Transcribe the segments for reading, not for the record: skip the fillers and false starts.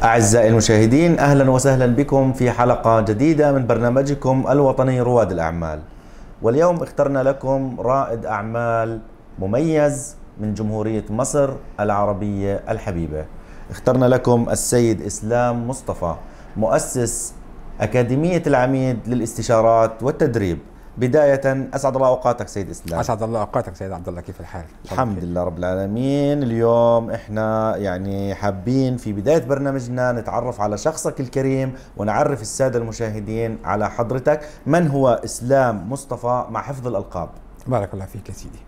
أعزائي المشاهدين، أهلا وسهلا بكم في حلقة جديدة من برنامجكم الوطني رواد الأعمال. واليوم اخترنا لكم رائد أعمال مميز من جمهورية مصر العربية الحبيبة. اخترنا لكم السيد إسلام مصطفى، مؤسس أكاديمية العميد للاستشارات والتدريب. بداية أسعد الله أوقاتك سيد إسلام. أسعد الله أوقاتك سيد عبد الله، كيف الحال؟ الحمد لله رب العالمين. اليوم احنا حابين في بداية برنامجنا نتعرف على شخصك الكريم ونعرف السادة المشاهدين على حضرتك. من هو إسلام مصطفى مع حفظ الألقاب؟ بارك الله فيك يا سيدي.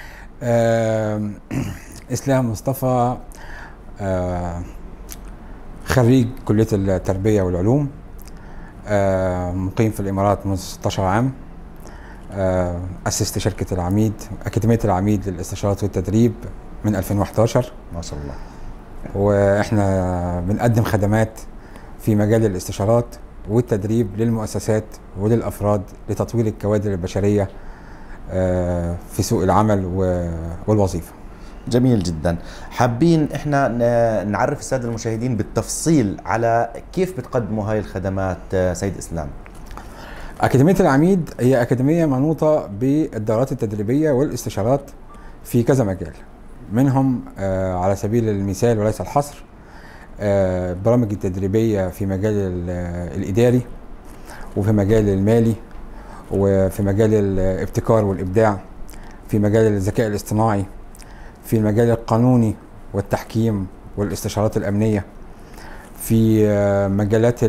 إسلام مصطفى خريج كلية التربية والعلوم، مقيم في الإمارات منذ 16 عام. أسست شركة العميد، أكاديمية العميد للاستشارات والتدريب من 2011. ما شاء الله. وإحنا بنقدم خدمات في مجال الاستشارات والتدريب للمؤسسات وللأفراد لتطوير الكوادر البشرية في سوق العمل والوظيفة. جميل جدا. حابين احنا نعرف السادة المشاهدين بالتفصيل على كيف بتقدموا هاي الخدمات سيد إسلام. أكاديمية العميد هي أكاديمية منوطة بالدورات التدريبية والاستشارات في كذا مجال، منهم على سبيل المثال وليس الحصر البرامج التدريبية في مجال الإداري، وفي مجال المالي، وفي مجال الابتكار والإبداع، في مجال الذكاء الاصطناعي، في المجال القانوني والتحكيم والاستشارات الأمنية، في مجالات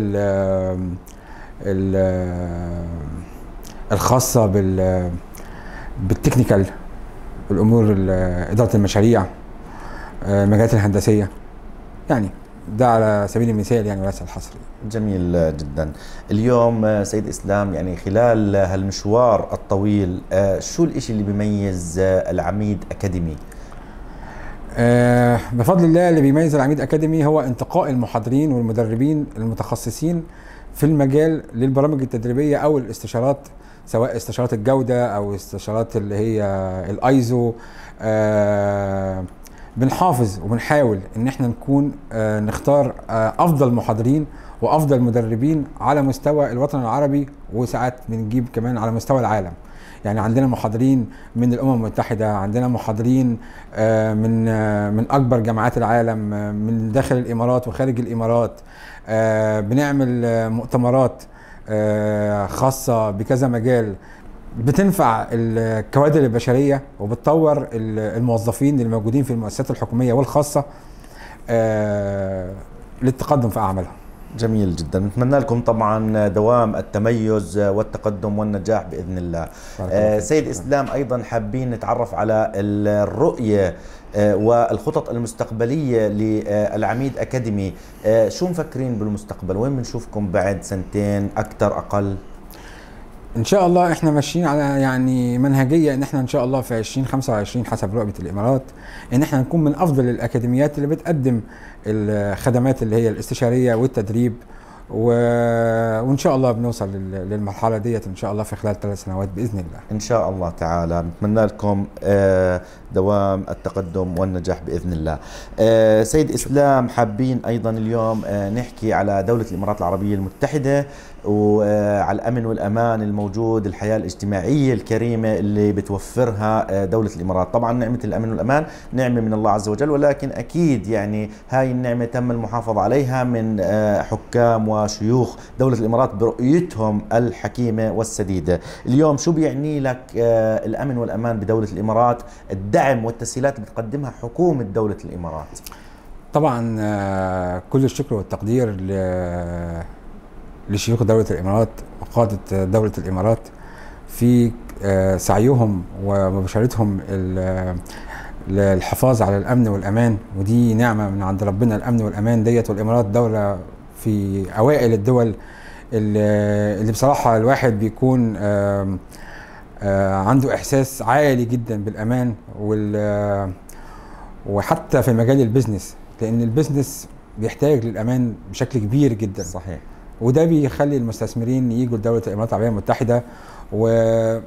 الخاصة بالتكنيكال، الأمور إدارة المشاريع، المجالات الهندسية، يعني ده على سبيل المثال وليس الحصر. جميل جدا. اليوم سيد إسلام خلال هالمشوار الطويل شو الإشي اللي بيميز العميد أكاديمي؟ بفضل الله اللي بيميز العميد أكاديمي هو انتقاء المحاضرين والمدربين المتخصصين في المجال للبرامج التدريبية أو الاستشارات، سواء استشارات الجودة أو استشارات اللي هي الأيزو. بنحافظ وبنحاول إن احنا نكون نختار أفضل محاضرين وأفضل مدربين على مستوى الوطن العربي، وساعات بنجيب كمان على مستوى العالم. يعني عندنا محاضرين من الأمم المتحدة، عندنا محاضرين من أكبر جامعات العالم، من داخل الإمارات وخارج الإمارات. بنعمل مؤتمرات خاصة بكذا مجال بتنفع الكوادر البشرية وبتطور الموظفين الموجودين في المؤسسات الحكومية والخاصة للتقدم في أعمالهم. جميل جدا. نتمنى لكم طبعا دوام التميز والتقدم والنجاح بإذن الله. سيد إسلام، أيضا حابين نتعرف على الرؤية والخطط المستقبلية للعميد أكاديمي. شو مفكرين بالمستقبل؟ وين بنشوفكم بعد سنتين أكثر أقل؟ إن شاء الله إحنا ماشيين على منهجية إن إحنا إن شاء الله في 2025 حسب رؤية الإمارات إن إحنا نكون من أفضل الأكاديميات اللي بتقدم الخدمات اللي هي الاستشارية والتدريب، وإن شاء الله بنوصل للمرحلة ديت إن شاء الله في خلال 3 سنوات بإذن الله. إن شاء الله تعالى. نتمنى لكم دوام التقدم والنجاح بإذن الله. سيد إسلام، حابين أيضا اليوم نحكي على دولة الإمارات العربية المتحدة وعلى الأمن والأمان الموجود، الحياة الاجتماعية الكريمة اللي بتوفرها دولة الإمارات. طبعا نعمة الأمن والأمان نعمة من الله عز وجل، ولكن أكيد هاي النعمة تم المحافظة عليها من حكام وشيوخ دولة الإمارات برؤيتهم الحكيمة والسديدة. اليوم شو بيعني لك الأمن والأمان بدولة الإمارات، الدعم والتسهيلات اللي بتقدمها حكومة دولة الإمارات؟ طبعا كل الشكر والتقدير لشيوخ دولة الإمارات وقادة دولة الإمارات في سعيهم ومباشرتهم للحفاظ على الأمن والأمان، ودي نعمة من عند ربنا. الأمن والأمان ديت، والإمارات دولة في أوائل الدول اللي بصراحة الواحد بيكون عنده إحساس عالي جدا بالأمان، وحتى في مجال البزنس، لأن البزنس بيحتاج للأمان بشكل كبير جدا. صحيح. وده بيخلي المستثمرين ييجوا لدولة الإمارات العربية المتحدة،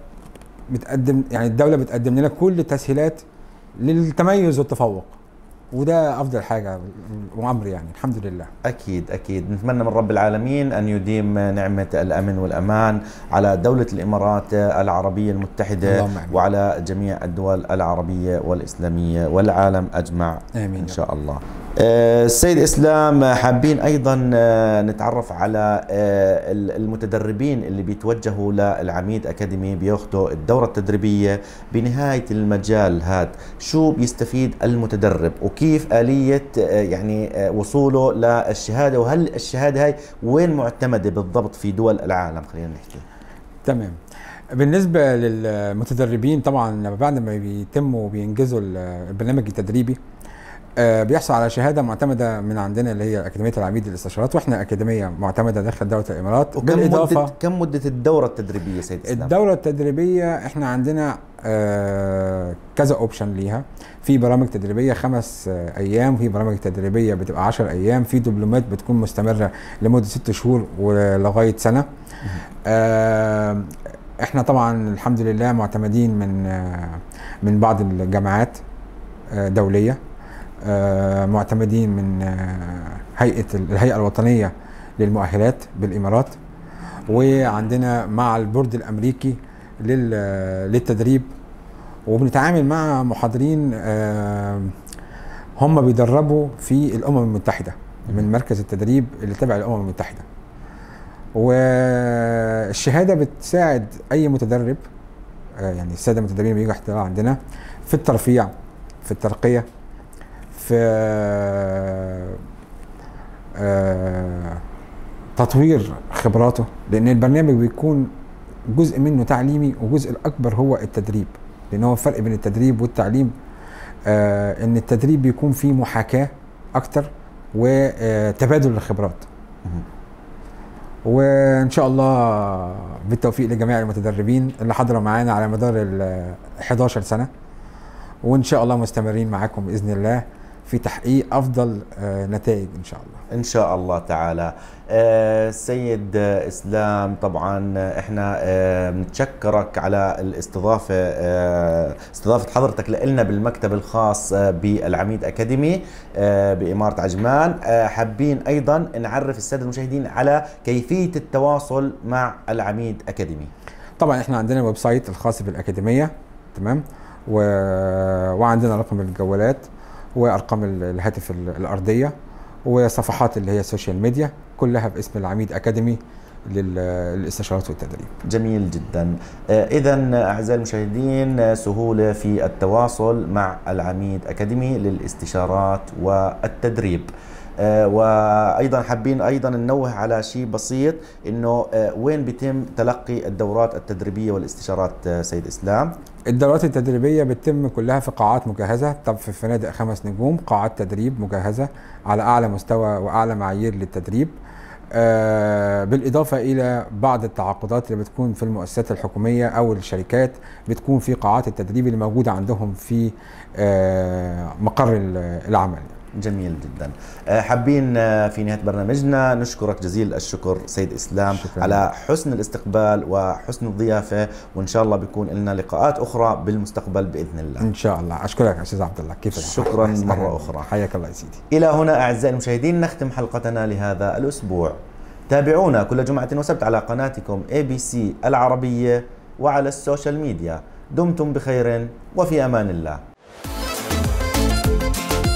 وبتقدم الدولة بتقدم لنا كل التسهيلات للتميز والتفوق. وده افضل حاجه وامر يعني الحمد لله. أكيد أكيد، نتمنى من رب العالمين أن يديم نعمة الأمن والأمان على دولة الإمارات العربية المتحدة وعلى جميع الدول العربية والإسلامية والعالم أجمع. آمين إن شاء الله. السيد إسلام، حابين أيضا نتعرف على المتدربين اللي بيتوجهوا للعميد أكاديمي بياخذوا الدورة التدريبية بنهاية المجال هذا، شو بيستفيد المتدرب وكيف آلية يعني وصوله للشهادة، وهل الشهادة هاي وين معتمدة بالضبط في دول العالم؟ خلينا نحكي. تمام. بالنسبة للمتدربين طبعا بعد ما بيتموا وبينجزوا البرنامج التدريبي بيحصل على شهاده معتمده من عندنا اللي هي اكاديميه العميد للاستشارات، واحنا اكاديميه معتمده داخل دوله الامارات. بالاضافه كم مده الدوره التدريبيه سيد اسلام؟ الدوره التدريبيه احنا عندنا كذا اوبشن ليها. في برامج تدريبيه 5 ايام، في برامج تدريبيه بتبقى 10 ايام، في دبلومات بتكون مستمره لمده 6 شهور ولغايه سنه. احنا طبعا الحمد لله معتمدين من بعض الجامعات دوليه، معتمدين من الهيئة الوطنية للمؤهلات بالإمارات، وعندنا مع البورد الأمريكي للتدريب، وبنتعامل مع محاضرين هم بيدربوا في الأمم المتحدة من مركز التدريب اللي تبع الأمم المتحدة. والشهادة بتساعد أي متدرب، يعني السادة المتدربين بيجوا يحضروا عندنا في الترفيع، في الترقية، في تطوير خبراته، لان البرنامج بيكون جزء منه تعليمي وجزء الاكبر هو التدريب، لان هو الفرق بين التدريب والتعليم ان التدريب بيكون فيه محاكاة اكتر وتبادل الخبرات. وان شاء الله بالتوفيق لجميع المتدربين اللي حضروا معانا على مدار 11 سنة، وان شاء الله مستمرين معاكم باذن الله في تحقيق افضل نتائج ان شاء الله. ان شاء الله تعالى. سيد اسلام، طبعا احنا بنتشكرك على الاستضافه، استضافه حضرتك لنا بالمكتب الخاص بالعميد اكاديمي باماره عجمان. حابين ايضا نعرف الساده المشاهدين على كيفيه التواصل مع العميد اكاديمي. طبعا احنا عندنا ويب سايت الخاص بالاكاديميه، تمام، وعندنا رقم الجوالات وارقام الهاتف الارضيه وصفحات اللي هي السوشيال ميديا كلها باسم العميد اكاديمي للاستشارات والتدريب. جميل جدا. اذا اعزائي المشاهدين، سهوله في التواصل مع العميد اكاديمي للاستشارات والتدريب. وايضا حابين ايضا ننوه على شيء بسيط، انه وين بيتم تلقي الدورات التدريبيه والاستشارات سيد اسلام؟ الدورات التدريبيه بتتم كلها في قاعات مجهزه، طب في فنادق 5 نجوم، قاعات تدريب مجهزه على اعلى مستوى واعلى معايير للتدريب، بالاضافه الى بعض التعاقدات اللي بتكون في المؤسسات الحكوميه او الشركات، بتكون في قاعات التدريب اللي موجوده عندهم في مقر العمل. جميل جدا. حابين في نهاية برنامجنا نشكرك جزيل الشكر سيد إسلام على حسن الاستقبال وحسن الضيافة، وإن شاء الله بيكون لنا لقاءات أخرى بالمستقبل بإذن الله. إن شاء الله. أشكرك أستاذ عبد الله. كيف شكرا مرة أخرى. حياك الله يا سيدي. إلى هنا أعزائي المشاهدين نختم حلقتنا لهذا الأسبوع. تابعونا كل جمعة وسبت على قناتكم ABC العربية وعلى السوشيال ميديا. دمتم بخير وفي أمان الله.